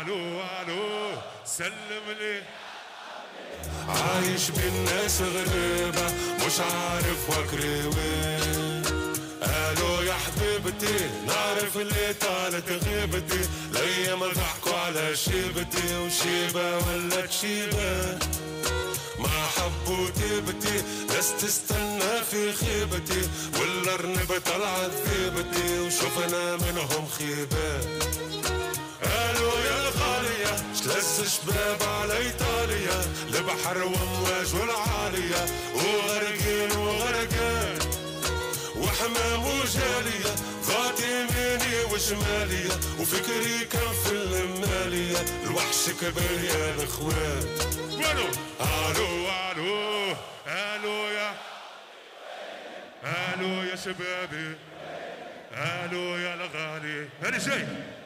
الو الو سلم لي. عايش بين ناس غريبة مش عارف وكري وين. قالوا يا حبيبتي نعرف اللي طالت غيبتي، الايام ضحكوا على شيبتي وشيبة ولت شيبة. ما حبوا تيبتي ناس تستنى في خيبتي، والارنب طلعت ذيبتي وشوفنا منهم خيبة. قالوا يا الغالية شلز شباب على ايطاليا، البحر وامواج والعالية وغرقين وغرقان وحمام وجالية، ضاعت يميني وشمالية وفكري كان في المالية، الوحش كبر يا الاخوان. الو الو الو يا الو يا شبابي، الو يا الغالي. هاني جاي